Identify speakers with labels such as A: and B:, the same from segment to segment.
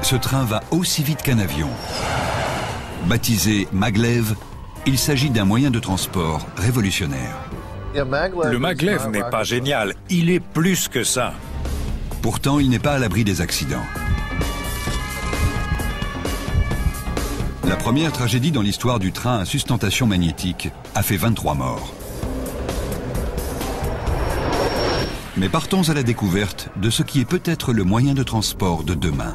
A: Ce train va aussi vite qu'un avion. Baptisé Maglev, il s'agit d'un moyen de transport révolutionnaire.
B: Le Maglev n'est pas génial, il est plus que ça.
A: Pourtant, il n'est pas à l'abri des accidents. La première tragédie dans l'histoire du train à sustentation magnétique a fait 23 morts. Mais partons à la découverte de ce qui est peut-être le moyen de transport de demain.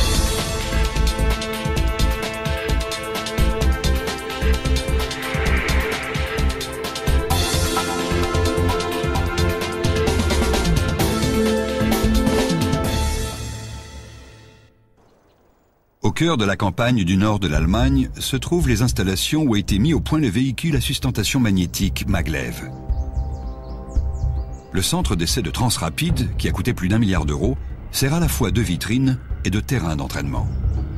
A: Au cœur de la campagne du nord de l'Allemagne se trouvent les installations où a été mis au point le véhicule à sustentation magnétique Maglev. Le centre d'essai de Transrapid, qui a coûté plus d'1 milliard d'euros, sert à la fois de vitrine et de terrain d'entraînement.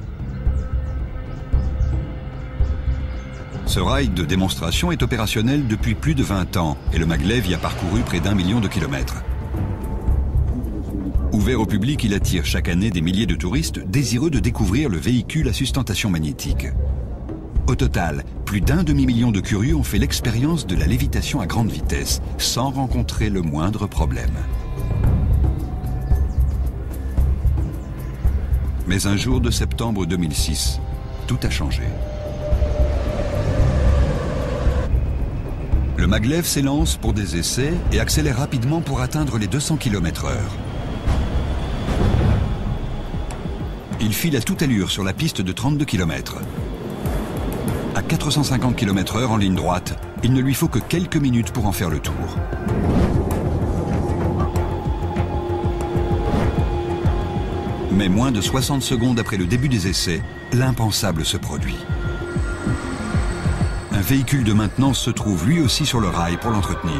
A: Ce rail de démonstration est opérationnel depuis plus de 20 ans et le Maglev y a parcouru près d'1 million de kilomètres. Ouvert au public, il attire chaque année des milliers de touristes désireux de découvrir le véhicule à sustentation magnétique. Au total, plus d'1 demi-million de curieux ont fait l'expérience de la lévitation à grande vitesse, sans rencontrer le moindre problème. Mais un jour de septembre 2006, tout a changé. Le Maglev s'élance pour des essais et accélère rapidement pour atteindre les 200 km/h. Il file à toute allure sur la piste de 32 km. À 450 km/h en ligne droite, il ne lui faut que quelques minutes pour en faire le tour. Mais moins de 60 secondes après le début des essais, l'impensable se produit. Un véhicule de maintenance se trouve lui aussi sur le rail pour l'entretenir.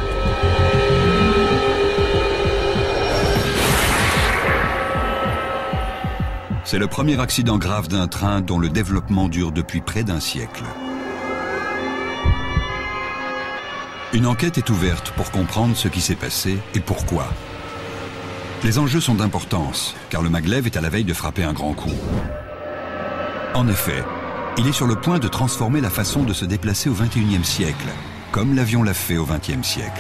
A: C'est le premier accident grave d'un train dont le développement dure depuis près d'1 siècle. Une enquête est ouverte pour comprendre ce qui s'est passé et pourquoi. Les enjeux sont d'importance, car le Maglev est à la veille de frapper un grand coup. En effet, il est sur le point de transformer la façon de se déplacer au XXIe siècle, comme l'avion l'a fait au XXe siècle.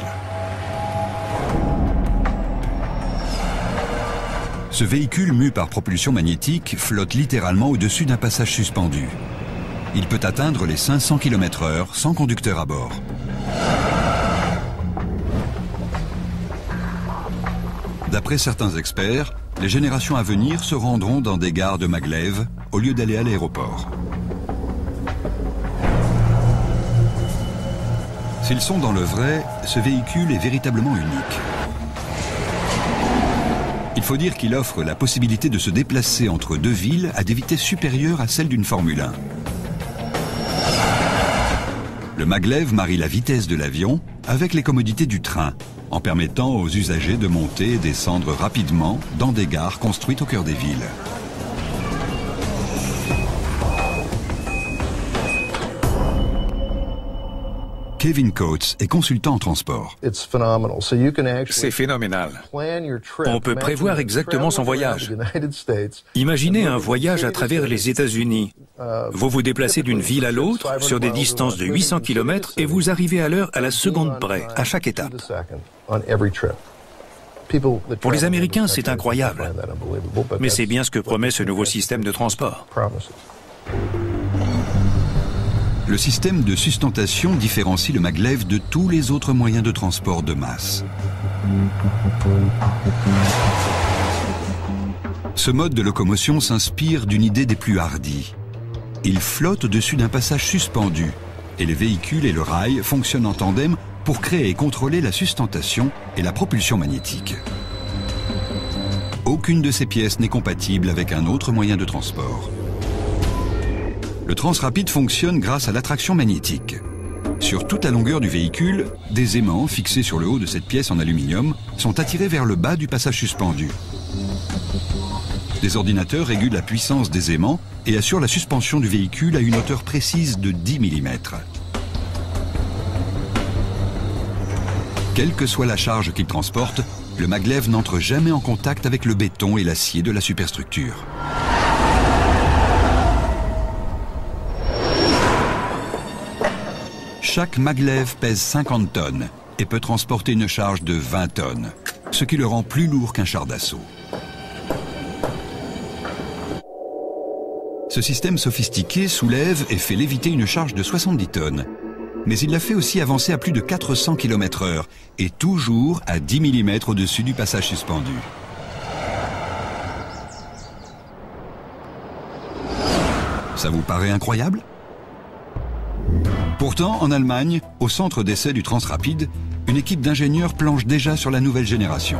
A: Ce véhicule mu par propulsion magnétique flotte littéralement au-dessus d'un passage suspendu. Il peut atteindre les 500 km/h sans conducteur à bord. D'après certains experts, les générations à venir se rendront dans des gares de Maglev au lieu d'aller à l'aéroport. S'ils sont dans le vrai, ce véhicule est véritablement unique. Il faut dire qu'il offre la possibilité de se déplacer entre deux villes à des vitesses supérieures à celles d'une Formule 1. Le Maglev marie la vitesse de l'avion avec les commodités du train, en permettant aux usagers de monter et descendre rapidement dans des gares construites au cœur des villes. Kevin Coates est consultant en transport.
B: C'est phénoménal. On peut prévoir exactement son voyage. Imaginez un voyage à travers les États-Unis. Vous vous déplacez d'une ville à l'autre sur des distances de 800 km et vous arrivez à l'heure à la seconde près, à chaque étape. Pour les Américains, c'est incroyable. Mais c'est bien ce que promet ce nouveau système de transport.
A: Le système de sustentation différencie le Maglev de tous les autres moyens de transport de masse. Ce mode de locomotion s'inspire d'une idée des plus hardies. Il flotte au-dessus d'un passage suspendu et les véhicules et le rail fonctionnent en tandem pour créer et contrôler la sustentation et la propulsion magnétique. Aucune de ces pièces n'est compatible avec un autre moyen de transport. Le Transrapid fonctionne grâce à l'attraction magnétique. Sur toute la longueur du véhicule, des aimants fixés sur le haut de cette pièce en aluminium sont attirés vers le bas du passage suspendu. Des ordinateurs régulent la puissance des aimants et assurent la suspension du véhicule à une hauteur précise de 10 mm. Quelle que soit la charge qu'il transporte, le Maglev n'entre jamais en contact avec le béton et l'acier de la superstructure. Chaque maglev pèse 50 tonnes et peut transporter une charge de 20 tonnes, ce qui le rend plus lourd qu'un char d'assaut. Ce système sophistiqué soulève et fait léviter une charge de 70 tonnes, mais il la fait aussi avancer à plus de 400 km/h et toujours à 10 mm au-dessus du passage suspendu. Ça vous paraît incroyable? Pourtant, en Allemagne, au centre d'essai du Transrapid, une équipe d'ingénieurs planche déjà sur la nouvelle génération.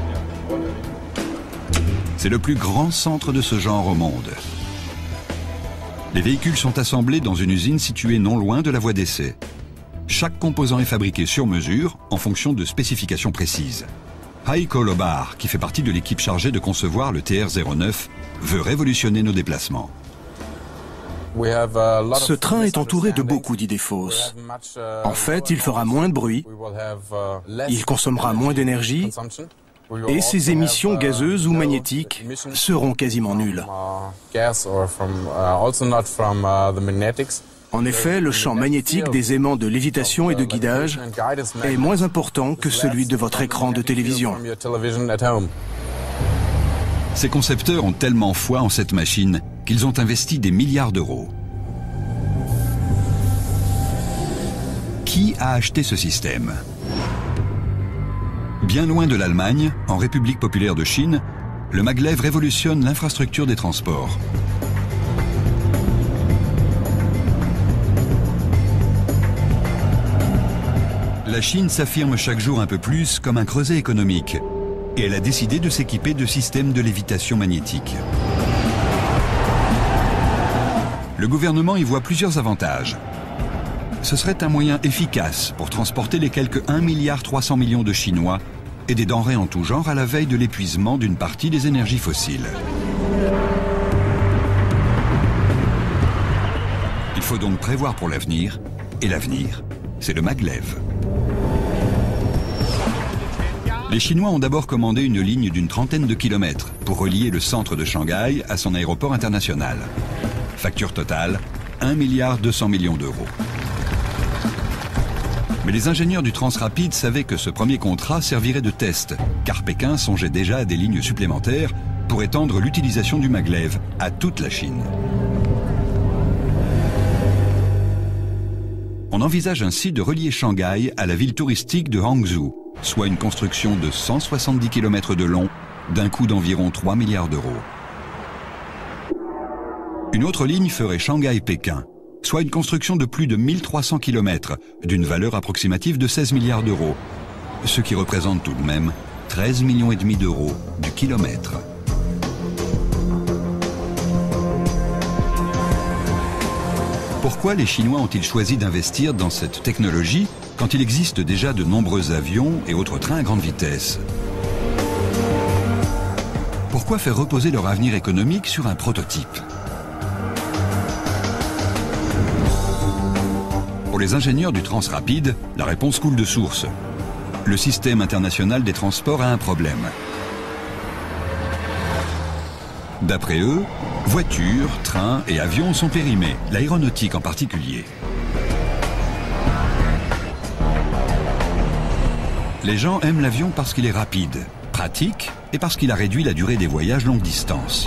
A: C'est le plus grand centre de ce genre au monde. Les véhicules sont assemblés dans une usine située non loin de la voie d'essai. Chaque composant est fabriqué sur mesure en fonction de spécifications précises. Heiko Lobar, qui fait partie de l'équipe chargée de concevoir le TR-09, veut révolutionner nos déplacements.
C: Ce train est entouré de beaucoup d'idées fausses. En fait, il fera moins de bruit, il consommera moins d'énergie, et ses émissions gazeuses ou magnétiques seront quasiment nulles. En effet, le champ magnétique des aimants de lévitation et de guidage est moins important que celui de votre écran de télévision.
A: Ces concepteurs ont tellement foi en cette machine qu'ils ont investi des milliards d'euros. Qui a acheté ce système ? Bien loin de l'Allemagne, en République populaire de Chine, le maglev révolutionne l'infrastructure des transports. La Chine s'affirme chaque jour un peu plus comme un creuset économique et elle a décidé de s'équiper de systèmes de lévitation magnétique. Le gouvernement y voit plusieurs avantages. Ce serait un moyen efficace pour transporter les quelques 1,3 milliard de Chinois et des denrées en tout genre à la veille de l'épuisement d'une partie des énergies fossiles. Il faut donc prévoir pour l'avenir, et l'avenir, c'est le maglev. Les Chinois ont d'abord commandé une ligne d'une trentaine de kilomètres pour relier le centre de Shanghai à son aéroport international. Facture totale, 1,2 milliard d'euros. Mais les ingénieurs du Transrapid savaient que ce premier contrat servirait de test, car Pékin songeait déjà à des lignes supplémentaires pour étendre l'utilisation du maglev à toute la Chine. On envisage ainsi de relier Shanghai à la ville touristique de Hangzhou, soit une construction de 170 km de long, d'un coût d'environ 3 milliards d'euros. Une autre ligne ferait Shanghai-Pékin, soit une construction de plus de 1300 km, d'une valeur approximative de 16 milliards d'euros, ce qui représente tout de même 13,5 millions d'euros du kilomètre. Pourquoi les Chinois ont-ils choisi d'investir dans cette technologie quand il existe déjà de nombreux avions et autres trains à grande vitesse? Pourquoi faire reposer leur avenir économique sur un prototype? Pour les ingénieurs du Transrapid, la réponse coule de source. Le système international des transports a un problème. D'après eux, voitures, trains et avions sont périmés, l'aéronautique en particulier. Les gens aiment l'avion parce qu'il est rapide, pratique et parce qu'il a réduit la durée des voyages longue distance.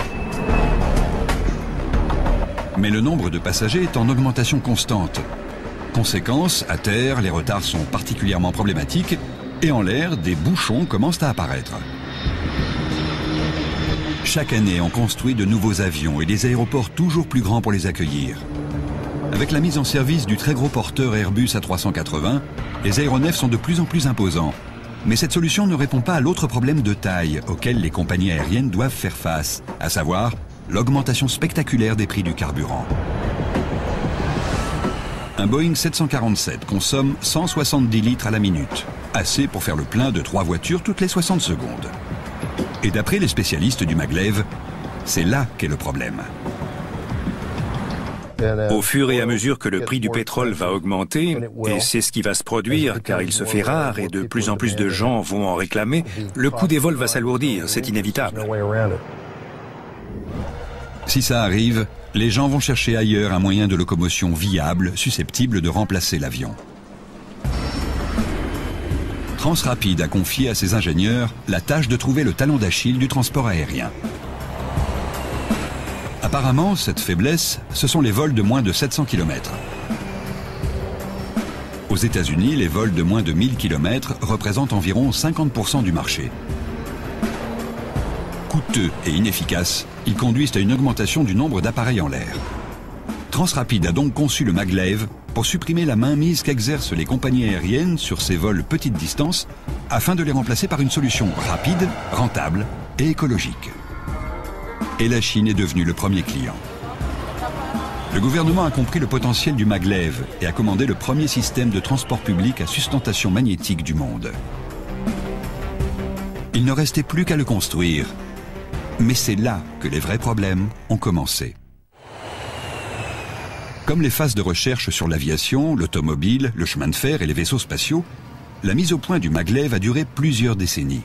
A: Mais le nombre de passagers est en augmentation constante. Conséquence, à terre, les retards sont particulièrement problématiques et en l'air, des bouchons commencent à apparaître. Chaque année, on construit de nouveaux avions et des aéroports toujours plus grands pour les accueillir. Avec la mise en service du très gros porteur Airbus A380, les aéronefs sont de plus en plus imposants. Mais cette solution ne répond pas à l'autre problème de taille auquel les compagnies aériennes doivent faire face, à savoir l'augmentation spectaculaire des prix du carburant. Un Boeing 747 consomme 170 litres à la minute, assez pour faire le plein de 3 voitures toutes les 60 secondes. Et d'après les spécialistes du maglev, c'est là qu'est le problème.
B: Au fur et à mesure que le prix du pétrole va augmenter, et c'est ce qui va se produire car il se fait rare et de plus en plus de gens vont en réclamer, le coût des vols va s'alourdir, c'est inévitable.
A: Si ça arrive, les gens vont chercher ailleurs un moyen de locomotion viable, susceptible de remplacer l'avion. Transrapid a confié à ses ingénieurs la tâche de trouver le talon d'Achille du transport aérien. Apparemment, cette faiblesse, ce sont les vols de moins de 700 km. Aux États-Unis, les vols de moins de 1000 km représentent environ 50% du marché. Coûteux et inefficaces, ils conduisent à une augmentation du nombre d'appareils en l'air. Transrapid a donc conçu le maglev pour supprimer la mainmise qu'exercent les compagnies aériennes sur ces vols petite distance afin de les remplacer par une solution rapide, rentable et écologique. Et la Chine est devenue le premier client. Le gouvernement a compris le potentiel du maglev et a commandé le premier système de transport public à sustentation magnétique du monde. Il ne restait plus qu'à le construire. Mais c'est là que les vrais problèmes ont commencé. Comme les phases de recherche sur l'aviation, l'automobile, le chemin de fer et les vaisseaux spatiaux, la mise au point du maglev a duré plusieurs décennies.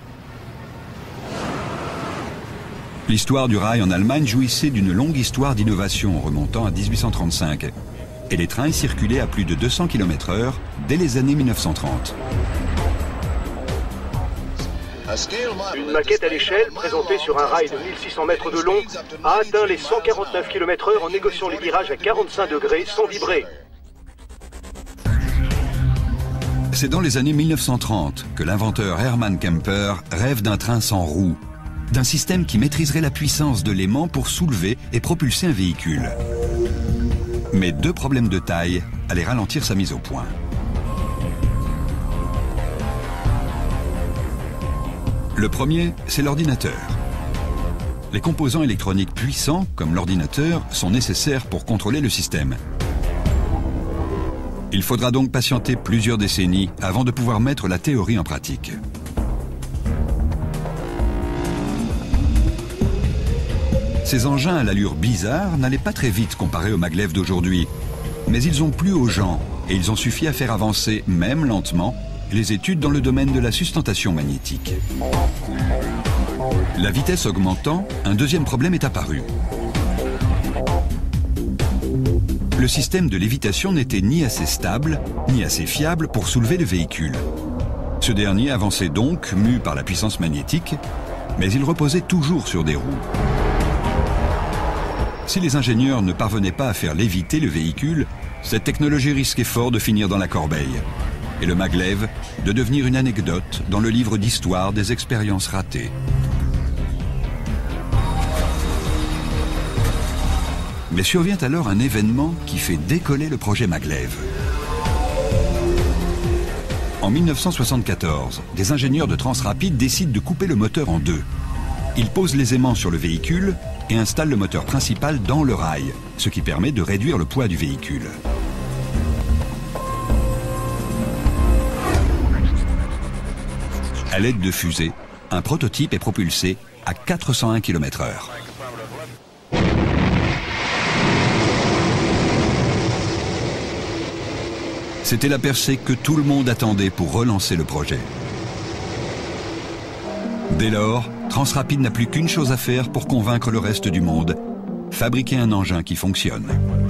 A: L'histoire du rail en Allemagne jouissait d'une longue histoire d'innovation remontant à 1835. Et les trains circulaient à plus de 200 km/h dès les années 1930.
D: Une maquette à l'échelle, présentée sur un rail de 1600 mètres de long, a atteint les 149 km/h en négociant les virages à 45 degrés sans vibrer.
A: C'est dans les années 1930 que l'inventeur Hermann Kemper rêve d'un train sans roues, d'un système qui maîtriserait la puissance de l'aimant pour soulever et propulser un véhicule. Mais deux problèmes de taille allaient ralentir sa mise au point. Le premier, c'est l'ordinateur. Les composants électroniques puissants, comme l'ordinateur, sont nécessaires pour contrôler le système. Il faudra donc patienter plusieurs décennies avant de pouvoir mettre la théorie en pratique. Ces engins à l'allure bizarre n'allaient pas très vite comparés aux maglev d'aujourd'hui, mais ils ont plu aux gens et ils ont suffi à faire avancer, même lentement, les études dans le domaine de la sustentation magnétique. La vitesse augmentant, un deuxième problème est apparu. Le système de lévitation n'était ni assez stable, ni assez fiable pour soulever le véhicule. Ce dernier avançait donc, mu par la puissance magnétique, mais il reposait toujours sur des roues. Si les ingénieurs ne parvenaient pas à faire léviter le véhicule, cette technologie risquait fort de finir dans la corbeille. Et le maglev de devenir une anecdote dans le livre d'histoire des expériences ratées. Mais survient alors un événement qui fait décoller le projet maglev. En 1974, des ingénieurs de Transrapid décident de couper le moteur en deux. Ils posent les aimants sur le véhicule et installent le moteur principal dans le rail, ce qui permet de réduire le poids du véhicule. À l'aide de fusées, un prototype est propulsé à 401 km/h. C'était la percée que tout le monde attendait pour relancer le projet. Dès lors, Transrapid n'a plus qu'une chose à faire pour convaincre le reste du monde, fabriquer un engin qui fonctionne.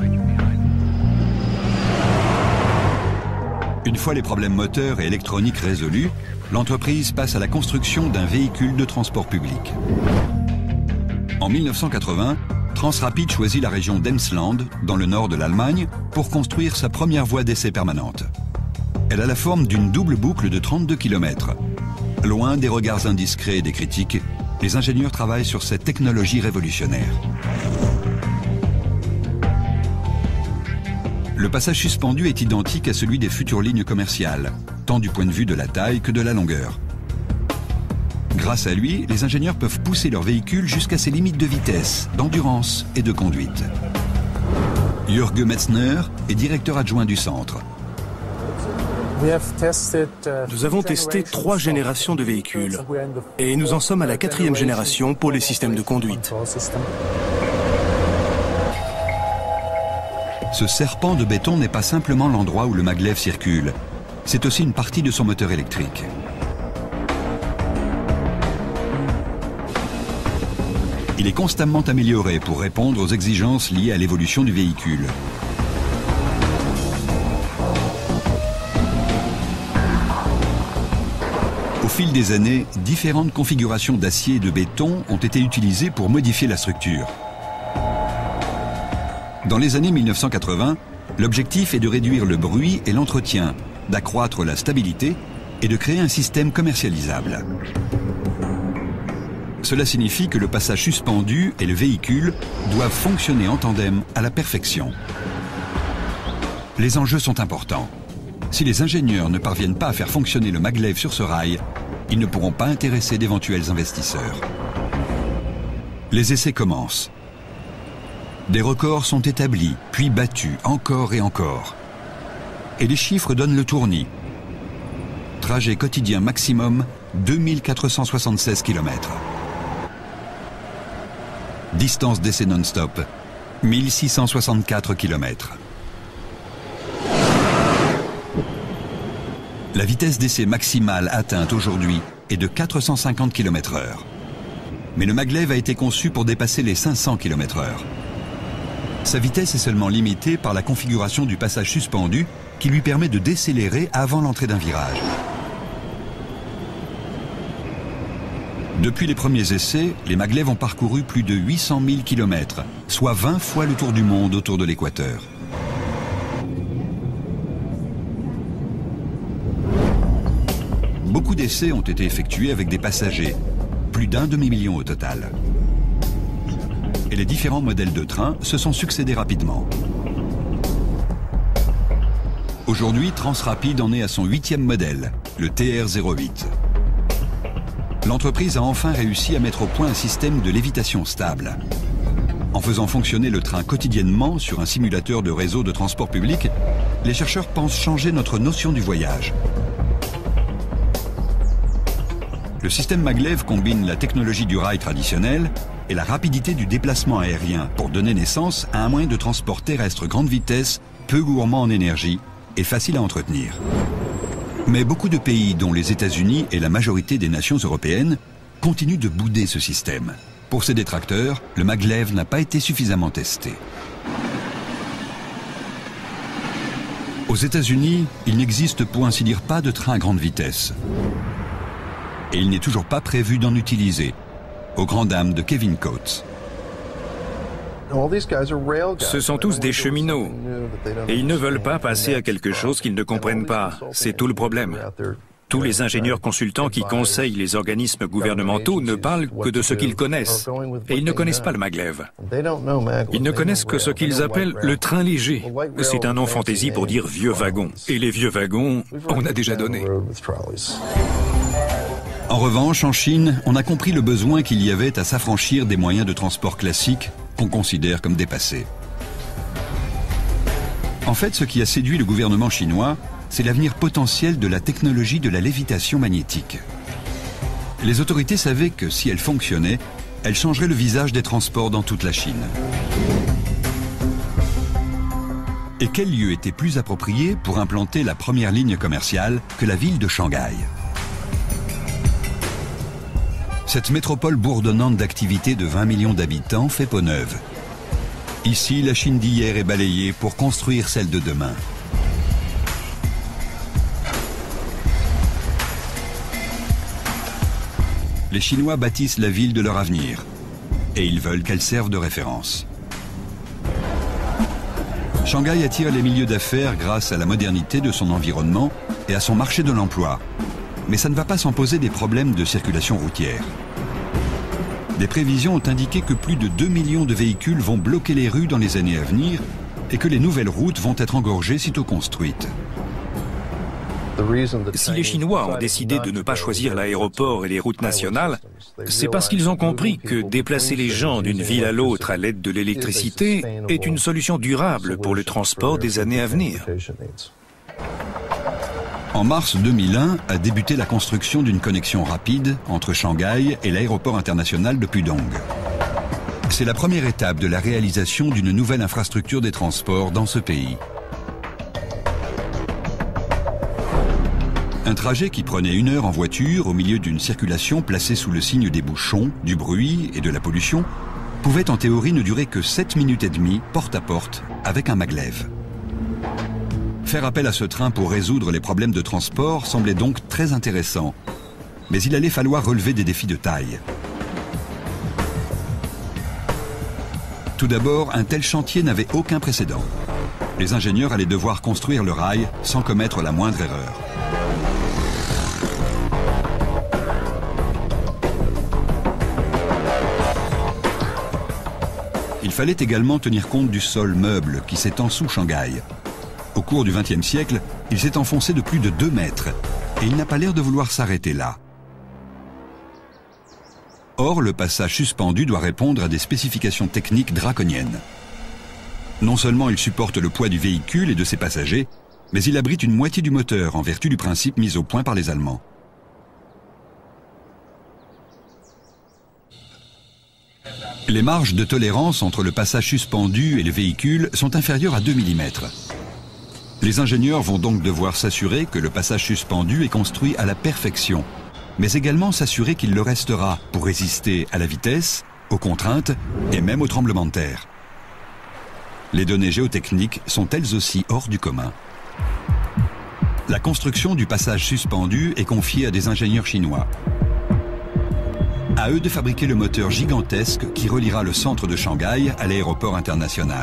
A: Une fois les problèmes moteurs et électroniques résolus, l'entreprise passe à la construction d'un véhicule de transport public. En 1980, Transrapid choisit la région d'Emsland, dans le nord de l'Allemagne, pour construire sa première voie d'essai permanente. Elle a la forme d'une double boucle de 32 km. Loin des regards indiscrets et des critiques, les ingénieurs travaillent sur cette technologie révolutionnaire. Le passage suspendu est identique à celui des futures lignes commerciales, tant du point de vue de la taille que de la longueur. Grâce à lui, les ingénieurs peuvent pousser leur véhicule jusqu'à ses limites de vitesse, d'endurance et de conduite. Jürgen Metzner est directeur adjoint du centre.
C: Nous avons testé 3 générations de véhicules et nous en sommes à la 4e génération pour les systèmes de conduite.
A: Ce serpent de béton n'est pas simplement l'endroit où le maglev circule. C'est aussi une partie de son moteur électrique. Il est constamment amélioré pour répondre aux exigences liées à l'évolution du véhicule. fil des années, différentes configurations d'acier et de béton ont été utilisées pour modifier la structure. Dans les années 1980, l'objectif est de réduire le bruit et l'entretien, d'accroître la stabilité et de créer un système commercialisable. Cela signifie que le passage suspendu et le véhicule doivent fonctionner en tandem à la perfection. Les enjeux sont importants. Si les ingénieurs ne parviennent pas à faire fonctionner le maglev sur ce rail, ils ne pourront pas intéresser d'éventuels investisseurs. Les essais commencent. Des records sont établis, puis battus encore et encore. Et les chiffres donnent le tournis. Trajet quotidien maximum, 2476 km. Distance d'essai non-stop, 1664 km. La vitesse d'essai maximale atteinte aujourd'hui est de 450 km/h. Mais le maglev a été conçu pour dépasser les 500 km/h. Sa vitesse est seulement limitée par la configuration du passage suspendu qui lui permet de décélérer avant l'entrée d'un virage. Depuis les premiers essais, les maglevs ont parcouru plus de 800 000 km, soit 20 fois le tour du monde autour de l'équateur. Beaucoup d'essais ont été effectués avec des passagers, plus d'1 demi-million au total. Et les différents modèles de trains se sont succédés rapidement. Aujourd'hui, Transrapid en est à son 8e modèle, le TR08. L'entreprise a enfin réussi à mettre au point un système de lévitation stable. En faisant fonctionner le train quotidiennement sur un simulateur de réseau de transport public, les chercheurs pensent changer notre notion du voyage. Le système maglev combine la technologie du rail traditionnel et la rapidité du déplacement aérien pour donner naissance à un moyen de transport terrestre grande vitesse, peu gourmand en énergie et facile à entretenir. Mais beaucoup de pays, dont les États-Unis et la majorité des nations européennes, continuent de bouder ce système. Pour ses détracteurs, le maglev n'a pas été suffisamment testé. Aux États-Unis, il n'existe pour ainsi dire pas de train à grande vitesse. Et il n'est toujours pas prévu d'en utiliser, aux grandes dames de Kevin Coates.
B: Ce sont tous des cheminots, et ils ne veulent pas passer à quelque chose qu'ils ne comprennent pas. C'est tout le problème. Tous les ingénieurs consultants qui conseillent les organismes gouvernementaux ne parlent que de ce qu'ils connaissent, et ils ne connaissent pas le maglev. Ils ne connaissent que ce qu'ils appellent le train léger. C'est un nom fantaisie pour dire vieux wagon. Et les vieux wagons, on a déjà donné.
A: En revanche, en Chine, on a compris le besoin qu'il y avait à s'affranchir des moyens de transport classiques qu'on considère comme dépassés. En fait, ce qui a séduit le gouvernement chinois, c'est l'avenir potentiel de la technologie de la lévitation magnétique. Les autorités savaient que si elle fonctionnait, elle changerait le visage des transports dans toute la Chine. Et quel lieu était plus approprié pour implanter la première ligne commerciale que la ville de Shanghai ? Cette métropole bourdonnante d'activités de 20 millions d'habitants fait peau neuve. Ici, la Chine d'hier est balayée pour construire celle de demain. Les Chinois bâtissent la ville de leur avenir et ils veulent qu'elle serve de référence. Shanghai attire les milieux d'affaires grâce à la modernité de son environnement et à son marché de l'emploi. Mais ça ne va pas sans poser des problèmes de circulation routière. Des prévisions ont indiqué que plus de 2 millions de véhicules vont bloquer les rues dans les années à venir et que les nouvelles routes vont être engorgées sitôt construites.
B: Si les Chinois ont décidé de ne pas choisir l'aéroport et les routes nationales, c'est parce qu'ils ont compris que déplacer les gens d'une ville à l'autre à l'aide de l'électricité est une solution durable pour le transport des années à venir.
A: En mars 2001 a débuté la construction d'une connexion rapide entre Shanghai et l'aéroport international de Pudong. C'est la première étape de la réalisation d'une nouvelle infrastructure des transports dans ce pays. Un trajet qui prenait 1 heure en voiture au milieu d'une circulation placée sous le signe des bouchons, du bruit et de la pollution pouvait en théorie ne durer que 7 minutes et demie porte à porte avec un maglev. Faire appel à ce train pour résoudre les problèmes de transport semblait donc très intéressant. Mais il allait falloir relever des défis de taille. Tout d'abord, un tel chantier n'avait aucun précédent. Les ingénieurs allaient devoir construire le rail sans commettre la moindre erreur. Il fallait également tenir compte du sol meuble qui s'étend sous Shanghai. Au cours du XXe siècle, il s'est enfoncé de plus de 2 mètres et il n'a pas l'air de vouloir s'arrêter là. Or, le passage suspendu doit répondre à des spécifications techniques draconiennes. Non seulement il supporte le poids du véhicule et de ses passagers, mais il abrite une moitié du moteur en vertu du principe mis au point par les Allemands. Les marges de tolérance entre le passage suspendu et le véhicule sont inférieures à 2 mm. Les ingénieurs vont donc devoir s'assurer que le passage suspendu est construit à la perfection, mais également s'assurer qu'il le restera pour résister à la vitesse, aux contraintes et même aux tremblements de terre. Les données géotechniques sont elles aussi hors du commun. La construction du passage suspendu est confiée à des ingénieurs chinois. À eux de fabriquer le moteur gigantesque qui reliera le centre de Shanghai à l'aéroport international.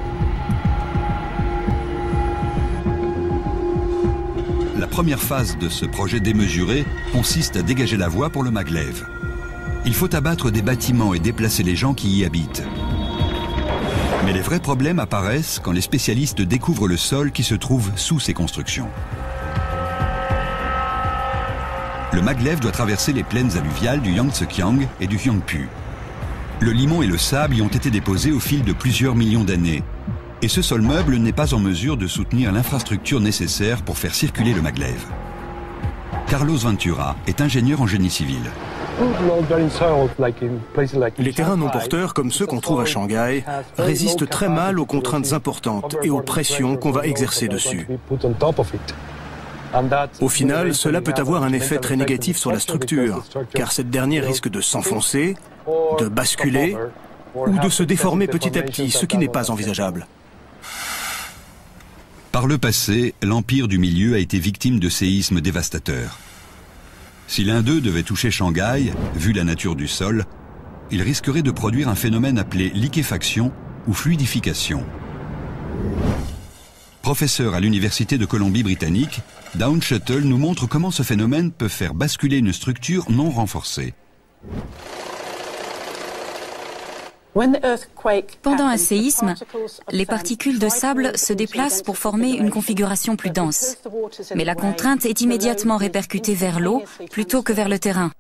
A: La première phase de ce projet démesuré consiste à dégager la voie pour le maglev. Il faut abattre des bâtiments et déplacer les gens qui y habitent. Mais les vrais problèmes apparaissent quand les spécialistes découvrent le sol qui se trouve sous ces constructions. Le maglev doit traverser les plaines alluviales du Yangtze-Kiang et du Huangpu. Le limon et le sable y ont été déposés au fil de plusieurs millions d'années. Et ce sol meuble n'est pas en mesure de soutenir l'infrastructure nécessaire pour faire circuler le maglev. Carlos Ventura est ingénieur en génie civil.
C: Les terrains non porteurs, comme ceux qu'on trouve à Shanghai, résistent très mal aux contraintes importantes et aux pressions qu'on va exercer dessus. Au final, cela peut avoir un effet très négatif sur la structure, car cette dernière risque de s'enfoncer, de basculer ou de se déformer petit à petit, ce qui n'est pas envisageable.
A: Par le passé, l'Empire du Milieu a été victime de séismes dévastateurs. Si l'un d'eux devait toucher Shanghai, vu la nature du sol, il risquerait de produire un phénomène appelé liquéfaction ou fluidification. Professeur à l'Université de Colombie-Britannique, Down Shuttle nous montre comment ce phénomène peut faire basculer une structure non renforcée.
E: Pendant un séisme, les particules de sable se déplacent pour former une configuration plus dense. Mais la contrainte est immédiatement répercutée vers l'eau plutôt que vers le terrain.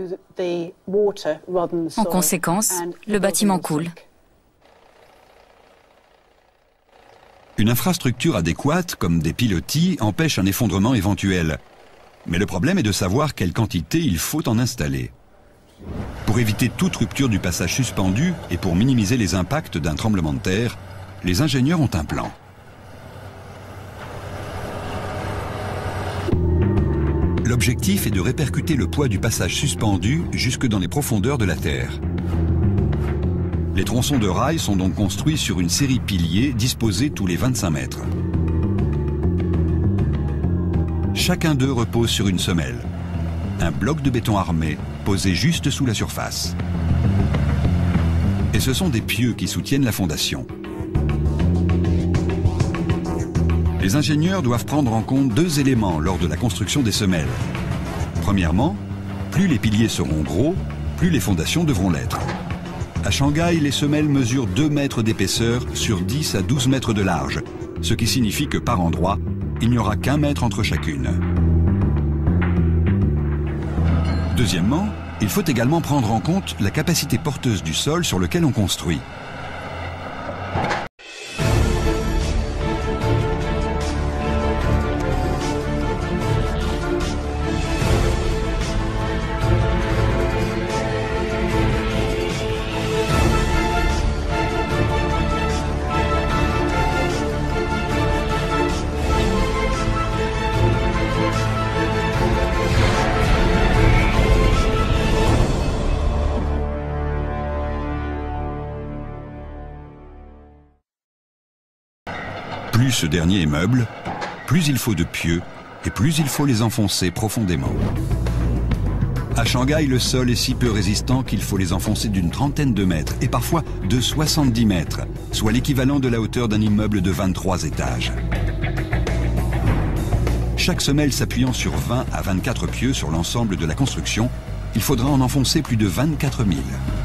E: En conséquence, le bâtiment coule.
A: Une infrastructure adéquate, comme des pilotis, empêche un effondrement éventuel. Mais le problème est de savoir quelle quantité il faut en installer. Pour éviter toute rupture du passage suspendu et pour minimiser les impacts d'un tremblement de terre, les ingénieurs ont un plan. L'objectif est de répercuter le poids du passage suspendu jusque dans les profondeurs de la Terre. Les tronçons de rail sont donc construits sur une série piliers disposés tous les 25 mètres. Chacun d'eux repose sur une semelle. Un bloc de béton armé posé juste sous la surface. Et ce sont des pieux qui soutiennent la fondation. Les ingénieurs doivent prendre en compte 2 éléments lors de la construction des semelles. Premièrement, plus les piliers seront gros, plus les fondations devront l'être. À Shanghai, les semelles mesurent 2 mètres d'épaisseur sur 10 à 12 mètres de large, ce qui signifie que par endroit, il n'y aura qu'1 mètre entre chacune. Deuxièmement, il faut également prendre en compte la capacité porteuse du sol sur lequel on construit. Plus ce dernier est meuble, plus il faut de pieux et plus il faut les enfoncer profondément. À Shanghai, le sol est si peu résistant qu'il faut les enfoncer d'une trentaine de mètres et parfois de 70 mètres, soit l'équivalent de la hauteur d'un immeuble de 23 étages. Chaque semelle s'appuyant sur 20 à 24 pieux sur l'ensemble de la construction, il faudra en enfoncer plus de 24 000.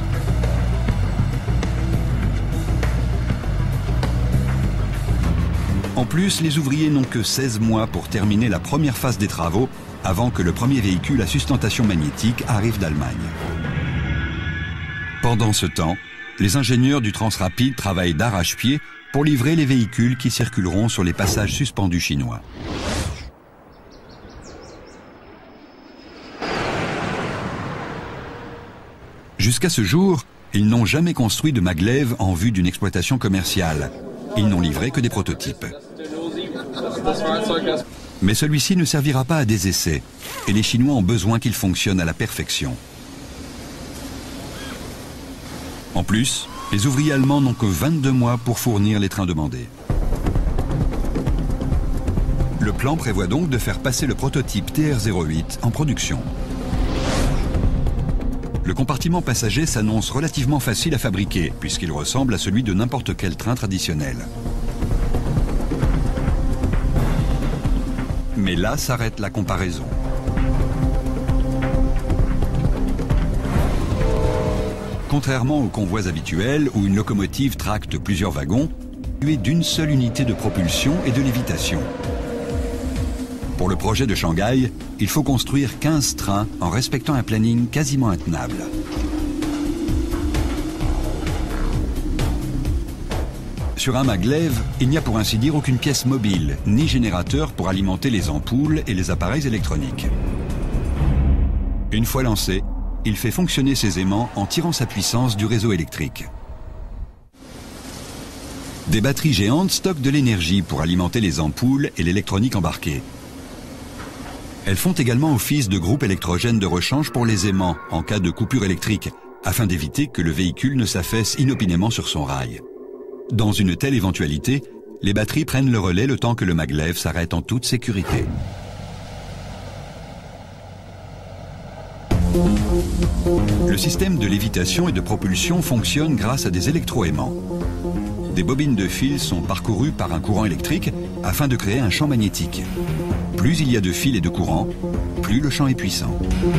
A: En plus, les ouvriers n'ont que 16 mois pour terminer la première phase des travaux avant que le premier véhicule à sustentation magnétique arrive d'Allemagne. Pendant ce temps, les ingénieurs du Transrapid travaillent d'arrache-pied pour livrer les véhicules qui circuleront sur les passages suspendus chinois. Jusqu'à ce jour, ils n'ont jamais construit de maglev en vue d'une exploitation commerciale. Ils n'ont livré que des prototypes. Mais celui-ci ne servira pas à des essais, et les Chinois ont besoin qu'il fonctionne à la perfection. En plus, les ouvriers allemands n'ont que 22 mois pour fournir les trains demandés. Le plan prévoit donc de faire passer le prototype TR-08 en production. Le compartiment passager s'annonce relativement facile à fabriquer, puisqu'il ressemble à celui de n'importe quel train traditionnel. Mais là s'arrête la comparaison. Contrairement aux convois habituels où une locomotive tracte plusieurs wagons, il est d'une seule unité de propulsion et de lévitation. Pour le projet de Shanghai, il faut construire 15 trains en respectant un planning quasiment intenable. Sur un maglev, il n'y a pour ainsi dire aucune pièce mobile, ni générateur pour alimenter les ampoules et les appareils électroniques. Une fois lancé, il fait fonctionner ses aimants en tirant sa puissance du réseau électrique. Des batteries géantes stockent de l'énergie pour alimenter les ampoules et l'électronique embarquée. Elles font également office de groupe électrogène de rechange pour les aimants en cas de coupure électrique, afin d'éviter que le véhicule ne s'affaisse inopinément sur son rail. Dans une telle éventualité, les batteries prennent le relais le temps que le maglev s'arrête en toute sécurité. Le système de lévitation et de propulsion fonctionne grâce à des électroaimants. Des bobines de fil sont parcourues par un courant électrique afin de créer un champ magnétique. Plus il y a de fils et de courant, plus le champ est puissant.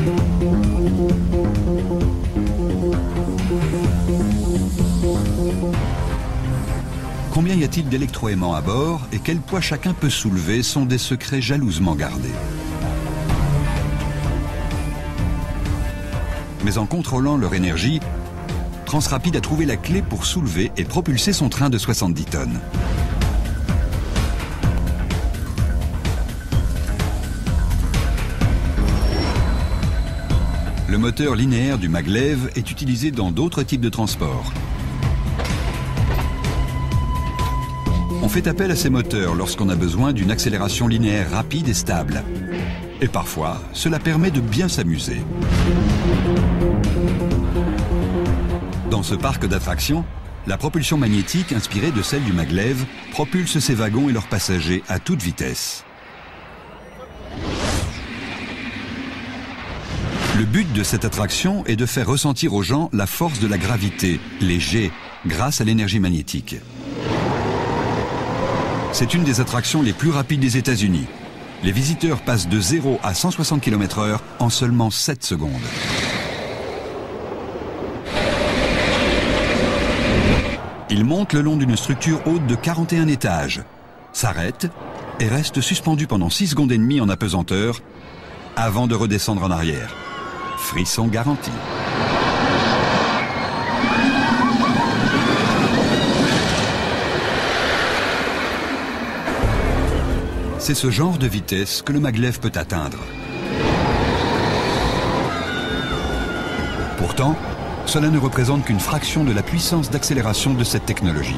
A: Combien y a-t-il d'électroaimants à bord et quel poids chacun peut soulever sont des secrets jalousement gardés. Mais en contrôlant leur énergie, Transrapid a trouvé la clé pour soulever et propulser son train de 70 tonnes. Le moteur linéaire du maglev est utilisé dans d'autres types de transports. On fait appel à ces moteurs lorsqu'on a besoin d'une accélération linéaire rapide et stable. Et parfois, cela permet de bien s'amuser. Dans ce parc d'attractions, la propulsion magnétique, inspirée de celle du maglev, propulse ses wagons et leurs passagers à toute vitesse. Le but de cette attraction est de faire ressentir aux gens la force de la gravité, les G, grâce à l'énergie magnétique. C'est une des attractions les plus rapides des États-Unis. Les visiteurs passent de 0 à 160 km/h en seulement 7 secondes. Ils montent le long d'une structure haute de 41 étages, s'arrêtent et restent suspendus pendant 6 secondes et demie en apesanteur avant de redescendre en arrière. Frisson garanti. C'est ce genre de vitesse que le maglev peut atteindre. Pourtant, cela ne représente qu'une fraction de la puissance d'accélération de cette technologie.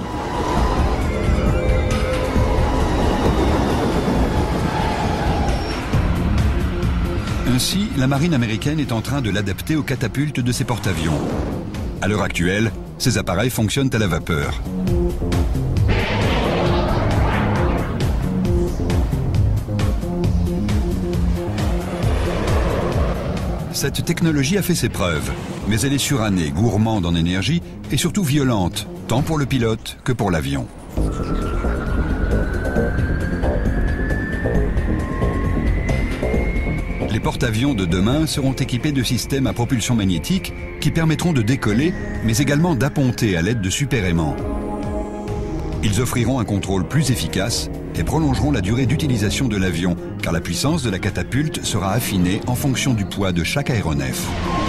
A: Ainsi, la marine américaine est en train de l'adapter aux catapultes de ses porte-avions. À l'heure actuelle, ces appareils fonctionnent à la vapeur. Cette technologie a fait ses preuves, mais elle est surannée, gourmande en énergie et surtout violente, tant pour le pilote que pour l'avion. Les porte-avions de demain seront équipés de systèmes à propulsion magnétique qui permettront de décoller, mais également d'apponter à l'aide de super-aimants. Ils offriront un contrôle plus efficace et prolongeront la durée d'utilisation de l'avion, car la puissance de la catapulte sera affinée en fonction du poids de chaque aéronef.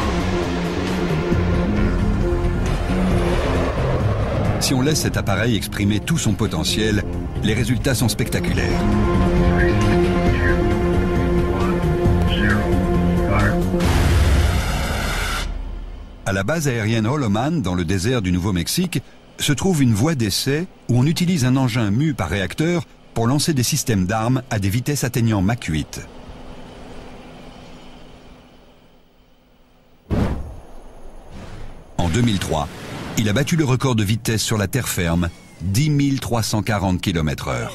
A: Si on laisse cet appareil exprimer tout son potentiel, les résultats sont spectaculaires. À la base aérienne Holloman, dans le désert du Nouveau-Mexique, se trouve une voie d'essai où on utilise un engin mu par réacteur pour lancer des systèmes d'armes à des vitesses atteignant Mach 8. En 2003, il a battu le record de vitesse sur la terre ferme, 10 340 km/h.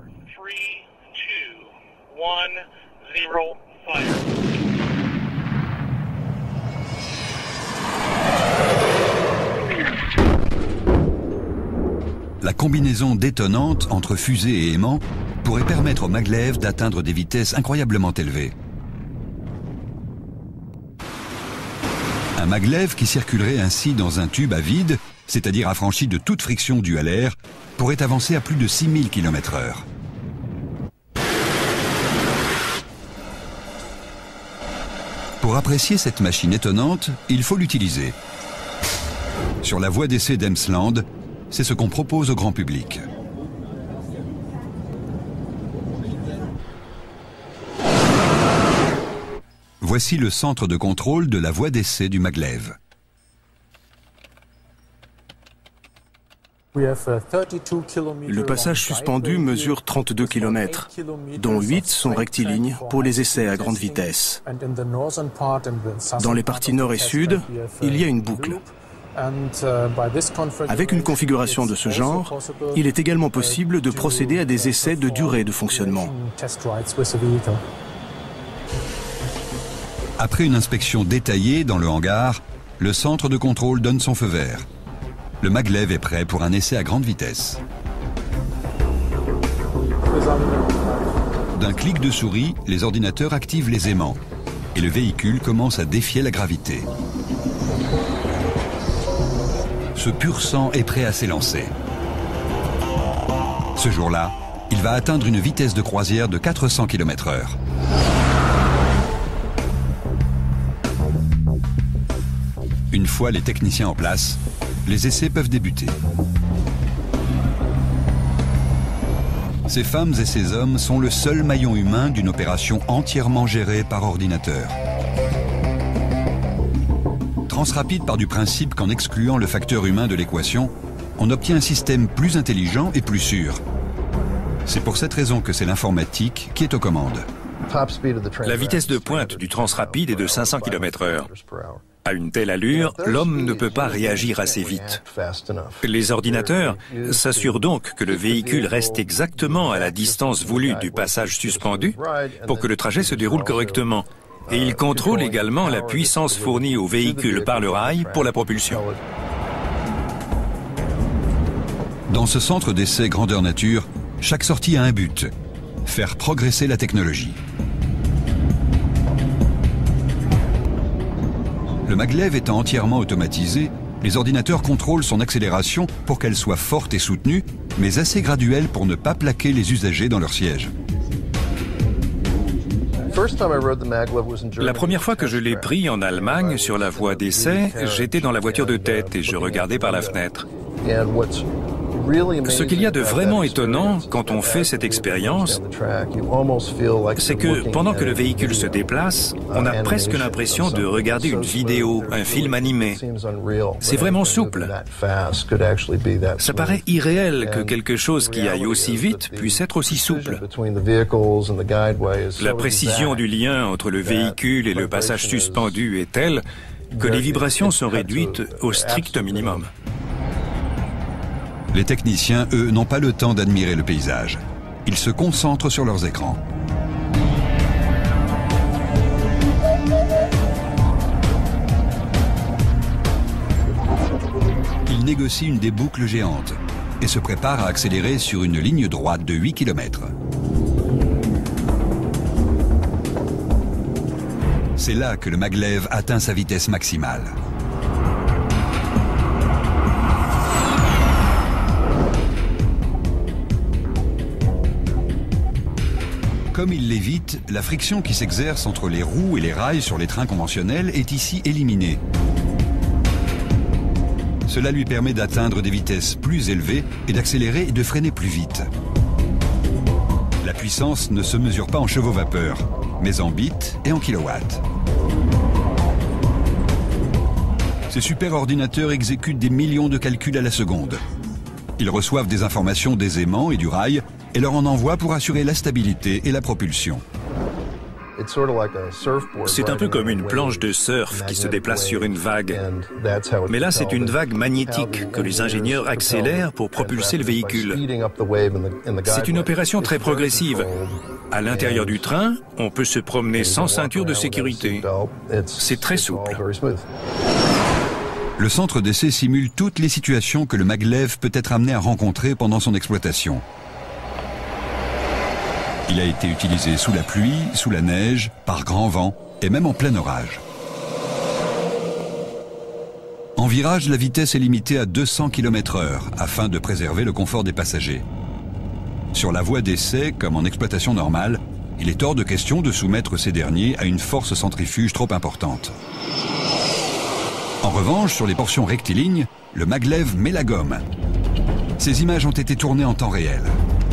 A: La combinaison détonnante entre fusée et aimant pourrait permettre au maglev d'atteindre des vitesses incroyablement élevées. Un maglev qui circulerait ainsi dans un tube à vide, c'est-à-dire affranchi de toute friction due à l'air, pourrait avancer à plus de 6000 km/h. Pour apprécier cette machine étonnante, il faut l'utiliser. Sur la voie d'essai d'Emsland, c'est ce qu'on propose au grand public. Voici le centre de contrôle de la voie d'essai du maglev.
C: Le passage suspendu mesure 32 km, dont 8 sont rectilignes pour les essais à grande vitesse. Dans les parties nord et sud, il y a une boucle. Avec une configuration de ce genre, il est également possible de procéder à des essais de durée de fonctionnement.
A: Après une inspection détaillée dans le hangar, le centre de contrôle donne son feu vert. Le maglev est prêt pour un essai à grande vitesse. D'un clic de souris, les ordinateurs activent les aimants et le véhicule commence à défier la gravité. Ce pur sang est prêt à s'élancer. Ce jour-là, il va atteindre une vitesse de croisière de 400 km/h. Une fois les techniciens en place, les essais peuvent débuter. Ces femmes et ces hommes sont le seul maillon humain d'une opération entièrement gérée par ordinateur. Transrapide part du principe qu'en excluant le facteur humain de l'équation, on obtient un système plus intelligent et plus sûr. C'est pour cette raison que c'est l'informatique qui est aux commandes.
B: La vitesse de pointe du Transrapide est de 500 km/h. À une telle allure, l'homme ne peut pas réagir assez vite. Les ordinateurs s'assurent donc que le véhicule reste exactement à la distance voulue du passage suspendu pour que le trajet se déroule correctement. Et ils contrôlent également la puissance fournie au véhicule par le rail pour la propulsion.
A: Dans ce centre d'essai grandeur nature, chaque sortie a un but: faire progresser la technologie. Le maglev étant entièrement automatisé, les ordinateurs contrôlent son accélération pour qu'elle soit forte et soutenue, mais assez graduelle pour ne pas plaquer les usagers dans leur siège.
B: La première fois que je l'ai pris en Allemagne sur la voie d'essai, j'étais dans la voiture de tête et je regardais par la fenêtre. Ce qu'il y a de vraiment étonnant quand on fait cette expérience, c'est que pendant que le véhicule se déplace, on a presque l'impression de regarder une vidéo, un film animé. C'est vraiment souple. Ça paraît irréel que quelque chose qui aille aussi vite puisse être aussi souple. La précision du lien entre le véhicule et le passage suspendu est telle que les vibrations sont réduites au strict minimum.
A: Les techniciens, eux, n'ont pas le temps d'admirer le paysage. Ils se concentrent sur leurs écrans. renégocie une des boucles géantes et se prépare à accélérer sur une ligne droite de 8 km. C'est là que le maglev atteint sa vitesse maximale. Comme il lévite, la friction qui s'exerce entre les roues et les rails sur les trains conventionnels est ici éliminée. Cela lui permet d'atteindre des vitesses plus élevées et d'accélérer et de freiner plus vite. La puissance ne se mesure pas en chevaux-vapeur, mais en bits et en kilowatts. Ces superordinateurs exécutent des millions de calculs à la seconde. Ils reçoivent des informations des aimants et du rail et leur en envoient pour assurer la stabilité et la propulsion.
B: C'est un peu comme une planche de surf qui se déplace sur une vague. Mais là, c'est une vague magnétique que les ingénieurs accélèrent pour propulser le véhicule. C'est une opération très progressive. À l'intérieur du train, on peut se promener sans ceinture de sécurité. C'est très souple.
A: Le centre d'essai simule toutes les situations que le maglev peut être amené à rencontrer pendant son exploitation. Il a été utilisé sous la pluie, sous la neige, par grand vent et même en plein orage. En virage, la vitesse est limitée à 200 km/h afin de préserver le confort des passagers. Sur la voie d'essai, comme en exploitation normale, il est hors de question de soumettre ces derniers à une force centrifuge trop importante. En revanche, sur les portions rectilignes, le maglev met la gomme. Ces images ont été tournées en temps réel.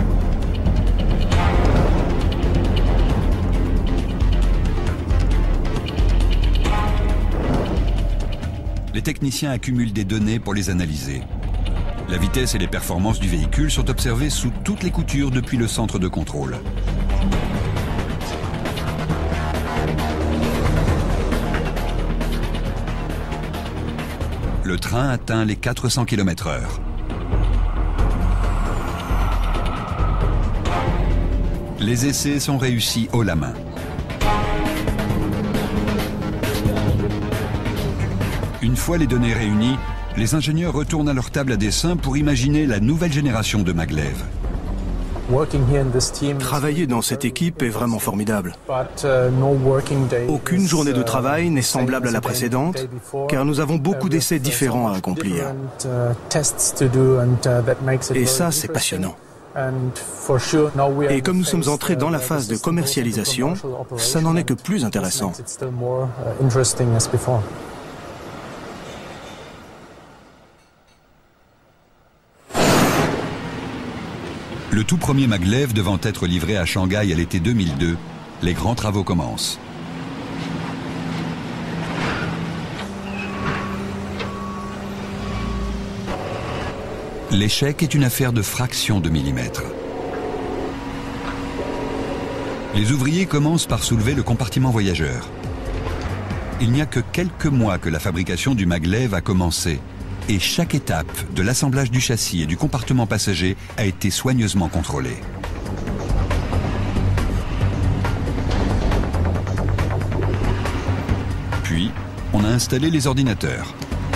A: Les techniciens accumulent des données pour les analyser. La vitesse et les performances du véhicule sont observées sous toutes les coutures depuis le centre de contrôle. Le train atteint les 400 km/h. Les essais sont réussis haut la main. Une fois les données réunies, les ingénieurs retournent à leur table à dessin pour imaginer la nouvelle génération de maglev.
C: Travailler dans cette équipe est vraiment formidable. Aucune journée de travail n'est semblable à la précédente, car nous avons beaucoup d'essais différents à accomplir. Et ça, c'est passionnant. Et comme nous sommes entrés dans la phase de commercialisation, ça n'en est que plus intéressant.
A: Le tout premier maglev devant être livré à Shanghai à l'été 2002, les grands travaux commencent. L'échec est une affaire de fraction de millimètre. Les ouvriers commencent par soulever le compartiment voyageur. Il n'y a que quelques mois que la fabrication du maglev a commencé. Et chaque étape de l'assemblage du châssis et du compartiment passager a été soigneusement contrôlée. Puis, on a installé les ordinateurs.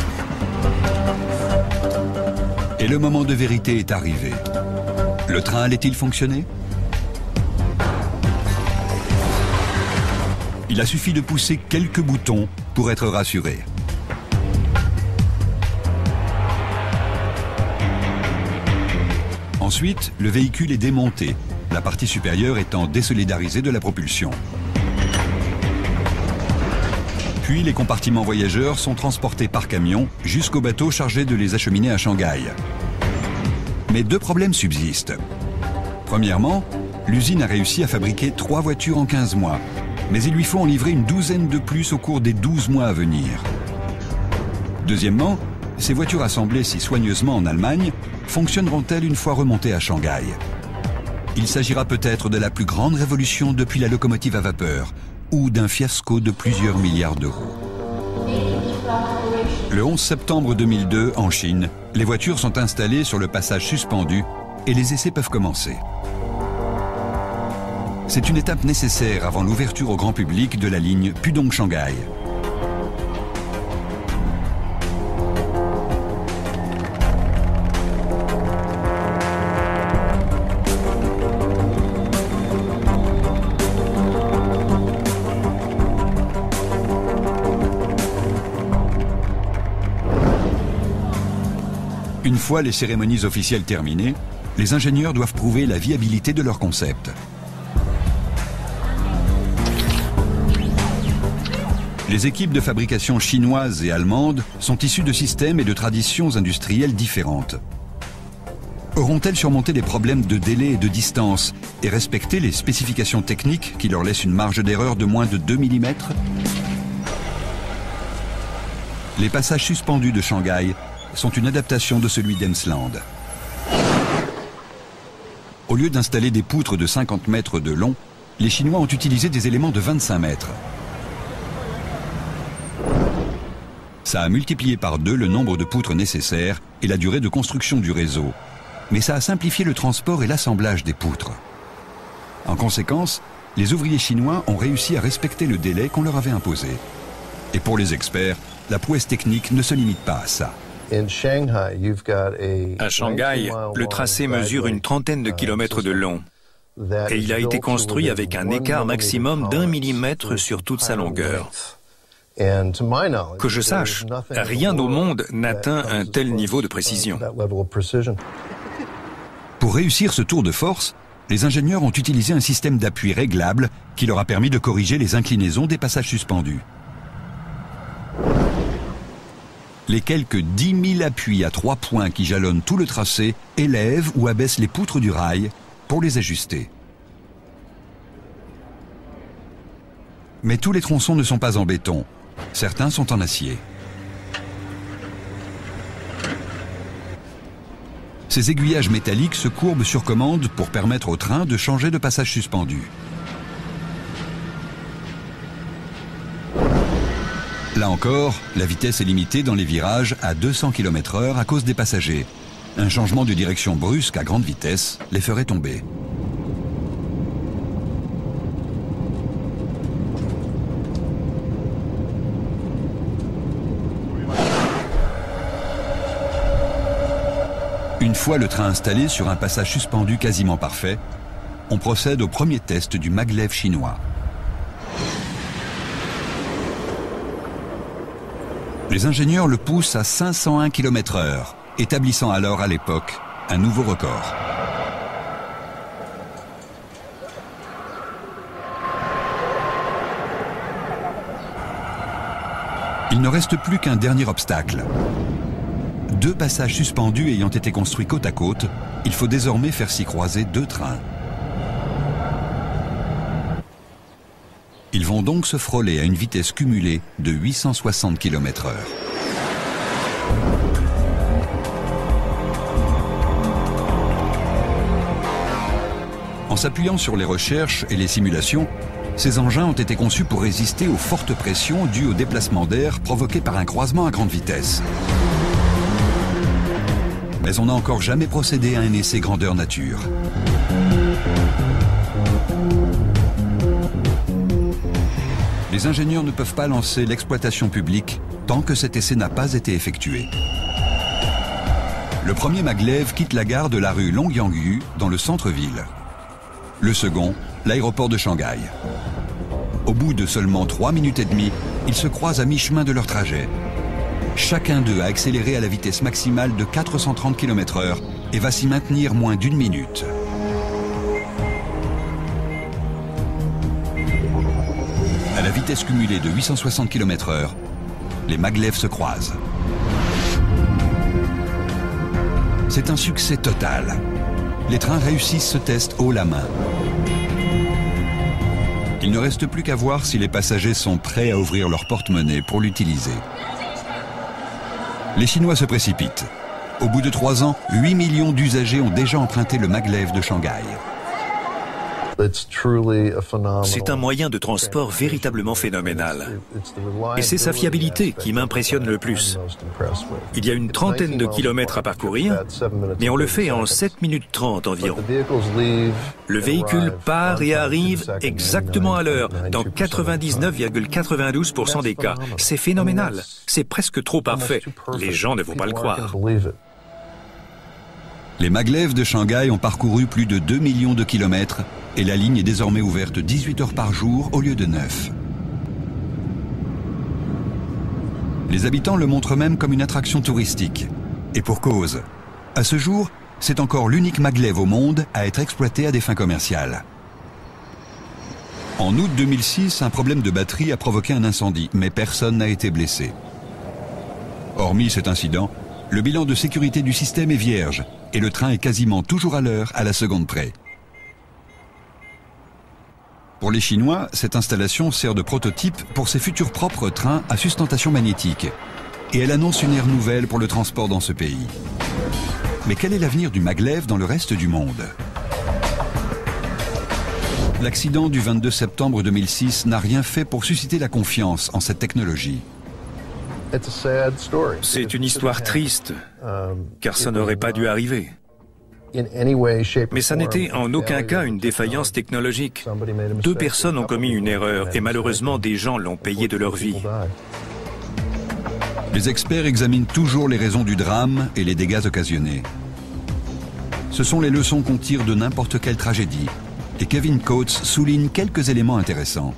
A: Et le moment de vérité est arrivé. Le train allait-il fonctionner? Il a suffi de pousser quelques boutons pour être rassuré. Ensuite, le véhicule est démonté, la partie supérieure étant désolidarisée de la propulsion. Puis les compartiments voyageurs sont transportés par camion jusqu'au bateau chargé de les acheminer à Shanghai. Mais deux problèmes subsistent. Premièrement, l'usine a réussi à fabriquer 3 voitures en 15 mois, mais il lui faut en livrer une douzaine de plus au cours des 12 mois à venir. Deuxièmement, ces voitures assemblées si soigneusement en Allemagne fonctionneront-elles une fois remontées à Shanghai? Il s'agira peut-être de la plus grande révolution depuis la locomotive à vapeur ou d'un fiasco de plusieurs milliards d'euros. Le 11 septembre 2002, en Chine, les voitures sont installées sur le passage suspendu et les essais peuvent commencer. C'est une étape nécessaire avant l'ouverture au grand public de la ligne Pudong-Shanghai. fois les cérémonies officielles terminées, les ingénieurs doivent prouver la viabilité de leur concept. Les équipes de fabrication chinoises et allemandes sont issues de systèmes et de traditions industrielles différentes. Auront-elles surmonté des problèmes de délai et de distance et respecté les spécifications techniques qui leur laissent une marge d'erreur de moins de 2 mm? Les passages suspendus de Shanghai sont une adaptation de celui d'Emsland. Au lieu d'installer des poutres de 50 mètres de long, les Chinois ont utilisé des éléments de 25 mètres. Ça a multiplié par 2 le nombre de poutres nécessaires et la durée de construction du réseau. Mais ça a simplifié le transport et l'assemblage des poutres. En conséquence, les ouvriers chinois ont réussi à respecter le délai qu'on leur avait imposé. Et pour les experts, la prouesse technique ne se limite pas à ça.
B: À Shanghai, le tracé mesure une trentaine de kilomètres de long. Et il a été construit avec un écart maximum d'1 millimètre sur toute sa longueur. Que je sache, rien au monde n'atteint un tel niveau de précision.
A: Pour réussir ce tour de force, les ingénieurs ont utilisé un système d'appui réglable qui leur a permis de corriger les inclinaisons des passages suspendus. Les quelques 10 000 appuis à 3 points qui jalonnent tout le tracé élèvent ou abaissent les poutres du rail pour les ajuster. Mais tous les tronçons ne sont pas en béton. Certains sont en acier. Ces aiguillages métalliques se courbent sur commande pour permettre au train de changer de passage suspendu. Là encore, la vitesse est limitée dans les virages à 200 km/h à cause des passagers. Un changement de direction brusque à grande vitesse les ferait tomber. Une fois le train installé sur un passage suspendu quasiment parfait, on procède au premier test du maglev chinois. Les ingénieurs le poussent à 501 km/h, établissant alors à l'époque un nouveau record. Il ne reste plus qu'un dernier obstacle. 2 passages suspendus ayant été construits côte à côte, il faut désormais faire s'y croiser 2 trains. Ils vont donc se frôler à une vitesse cumulée de 860 km/h. En s'appuyant sur les recherches et les simulations, ces engins ont été conçus pour résister aux fortes pressions dues au déplacement d'air provoqué par un croisement à grande vitesse. Mais on n'a encore jamais procédé à un essai grandeur nature. Les ingénieurs ne peuvent pas lancer l'exploitation publique tant que cet essai n'a pas été effectué. Le premier maglev quitte la gare de la rue Longyangyu dans le centre-ville. Le second, l'aéroport de Shanghai. Au bout de seulement 3 minutes et demie, ils se croisent à mi-chemin de leur trajet. Chacun d'eux a accéléré à la vitesse maximale de 430 km/h et va s'y maintenir moins d'1 minute. À la vitesse cumulée de 860 km/h, les maglevs se croisent. C'est un succès total. Les trains réussissent ce test haut la main. Il ne reste plus qu'à voir si les passagers sont prêts à ouvrir leur porte-monnaie pour l'utiliser. Les Chinois se précipitent. Au bout de 3 ans, 8 millions d'usagers ont déjà emprunté le maglev de Shanghai.
B: C'est un moyen de transport véritablement phénoménal. Et c'est sa fiabilité qui m'impressionne le plus. Il y a une trentaine de kilomètres à parcourir, mais on le fait en 7 minutes 30 environ. Le véhicule part et arrive exactement à l'heure, dans 99,92% des cas. C'est phénoménal. C'est presque trop parfait. Les gens ne vont pas le croire.
A: Les maglevs de Shanghai ont parcouru plus de 2 millions de kilomètres et la ligne est désormais ouverte 18 heures par jour au lieu de 9. Les habitants le montrent même comme une attraction touristique. Et pour cause, À ce jour, c'est encore l'unique maglev au monde à être exploité à des fins commerciales. En août 2006, un problème de batterie a provoqué un incendie, mais personne n'a été blessé. Hormis cet incident, le bilan de sécurité du système est vierge et le train est quasiment toujours à l'heure, à la seconde près. Pour les Chinois, cette installation sert de prototype pour ses futurs propres trains à sustentation magnétique. Et elle annonce une ère nouvelle pour le transport dans ce pays. Mais quel est l'avenir du maglev dans le reste du monde? L'accident du 22 septembre 2006 n'a rien fait pour susciter la confiance en cette technologie.
B: C'est une histoire triste, car ça n'aurait pas dû arriver. Mais ça n'était en aucun cas une défaillance technologique. 2 personnes ont commis une erreur et malheureusement des gens l'ont payé de leur vie.
A: Les experts examinent toujours les raisons du drame et les dégâts occasionnés. Ce sont les leçons qu'on tire de n'importe quelle tragédie. Et Kevin Coates souligne quelques éléments intéressants.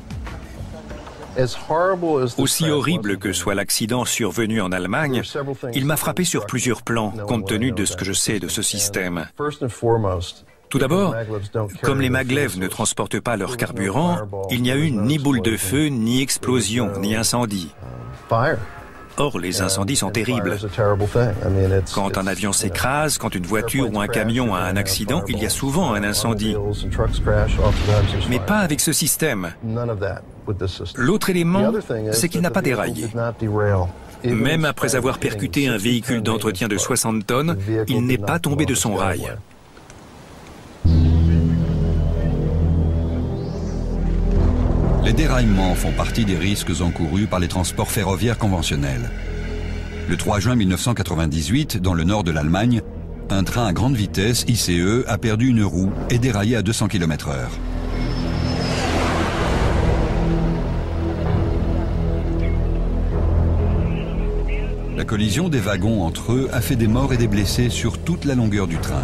B: Aussi horrible que soit l'accident survenu en Allemagne, il m'a frappé sur plusieurs plans, compte tenu de ce que je sais de ce système. Tout d'abord, comme les maglevs ne transportent pas leur carburant, il n'y a eu ni boule de feu, ni explosion, ni incendie. Or, les incendies sont terribles. Quand un avion s'écrase, quand une voiture ou un camion a un accident, il y a souvent un incendie. Mais pas avec ce système. L'autre élément, c'est qu'il n'a pas déraillé. Même après avoir percuté un véhicule d'entretien de 60 tonnes, il n'est pas tombé de son rail.
A: Les déraillements font partie des risques encourus par les transports ferroviaires conventionnels. Le 3 juin 1998, dans le nord de l'Allemagne, un train à grande vitesse, ICE, a perdu une roue et déraillé à 200 km/h. La collision des wagons entre eux a fait des morts et des blessés sur toute la longueur du train.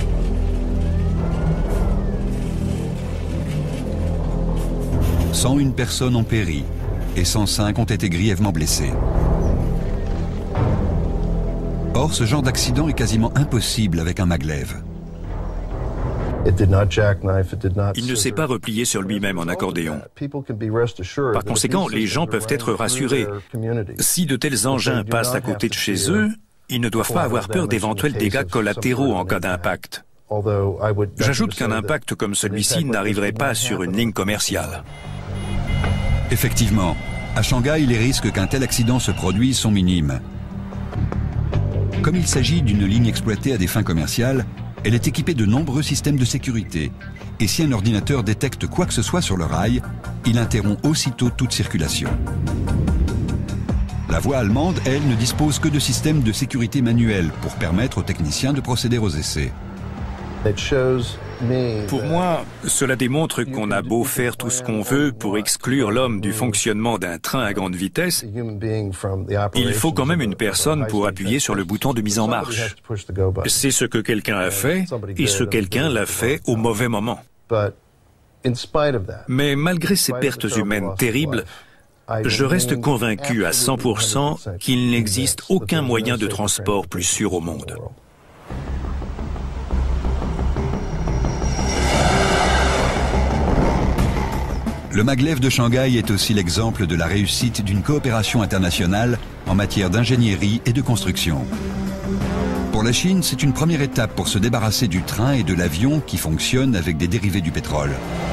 A: « 101 personnes ont péri et 105 ont été grièvement blessées. Or, ce genre d'accident est quasiment impossible avec un maglev.
B: Il ne s'est pas replié sur lui-même en accordéon. Par conséquent, les gens peuvent être rassurés. Si de tels engins passent à côté de chez eux, ils ne doivent pas avoir peur d'éventuels dégâts collatéraux en cas d'impact. J'ajoute qu'un impact comme celui-ci n'arriverait pas sur une ligne commerciale.
A: Effectivement, à Shanghai, les risques qu'un tel accident se produise sont minimes. Comme il s'agit d'une ligne exploitée à des fins commerciales, elle est équipée de nombreux systèmes de sécurité. Et si un ordinateur détecte quoi que ce soit sur le rail, il interrompt aussitôt toute circulation. La voie allemande, elle, ne dispose que de systèmes de sécurité manuels pour permettre aux techniciens de procéder aux essais.
B: Pour moi, cela démontre qu'on a beau faire tout ce qu'on veut pour exclure l'homme du fonctionnement d'un train à grande vitesse, il faut quand même une personne pour appuyer sur le bouton de mise en marche. C'est ce que quelqu'un a fait, et ce quelqu'un l'a fait au mauvais moment. Mais malgré ces pertes humaines terribles, je reste convaincu à 100% qu'il n'existe aucun moyen de transport plus sûr au monde.
A: Le maglev de Shanghai est aussi l'exemple de la réussite d'une coopération internationale en matière d'ingénierie et de construction. Pour la Chine, c'est une première étape pour se débarrasser du train et de l'avion qui fonctionnent avec des dérivés du pétrole.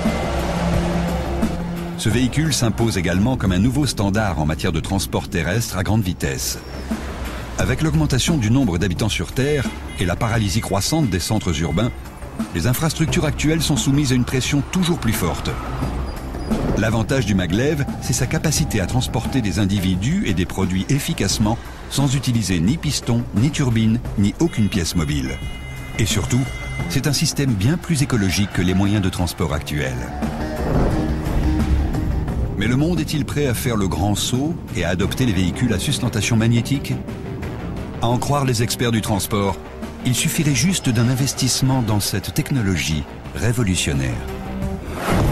A: Ce véhicule s'impose également comme un nouveau standard en matière de transport terrestre à grande vitesse. Avec l'augmentation du nombre d'habitants sur Terre et la paralysie croissante des centres urbains, les infrastructures actuelles sont soumises à une pression toujours plus forte. L'avantage du maglev, c'est sa capacité à transporter des individus et des produits efficacement sans utiliser ni piston, ni turbine, ni aucune pièce mobile. Et surtout, c'est un système bien plus écologique que les moyens de transport actuels. Mais le monde est-il prêt à faire le grand saut et à adopter les véhicules à sustentation magnétique? À en croire les experts du transport, il suffirait juste d'un investissement dans cette technologie révolutionnaire.